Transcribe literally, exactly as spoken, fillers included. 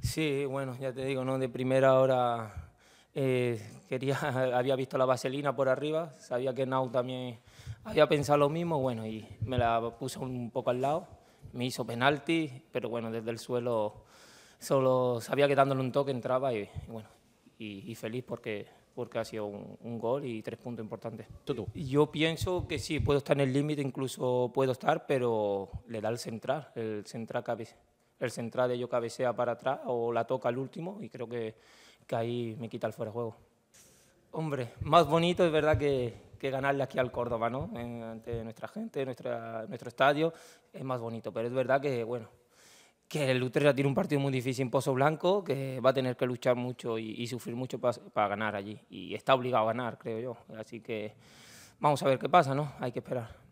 Sí, bueno, ya te digo, ¿no? De primera hora eh, quería, había visto la vaselina por arriba, sabía que Nau también había pensado lo mismo, bueno, y me la puse un poco al lado, me hizo penalti, pero bueno, desde el suelo solo sabía que dándole un toque entraba y, y bueno, y, y feliz porque, porque ha sido un, un gol y tres puntos importantes. Tú, tú. Yo pienso que sí, puedo estar en el límite, incluso puedo estar, pero le da el central, el central cabeza. El central de ello cabecea para atrás o la toca al último y creo que, que ahí me quita el fuera de juego. Hombre, más bonito es verdad que, que ganarle aquí al Córdoba, ¿no? En, ante nuestra gente, nuestra, nuestro estadio, es más bonito. Pero es verdad que, bueno, que el Utrera tiene un partido muy difícil en Pozo Blanco, que va a tener que luchar mucho y, y sufrir mucho para pa ganar allí. Y está obligado a ganar, creo yo. Así que vamos a ver qué pasa, ¿no? Hay que esperar.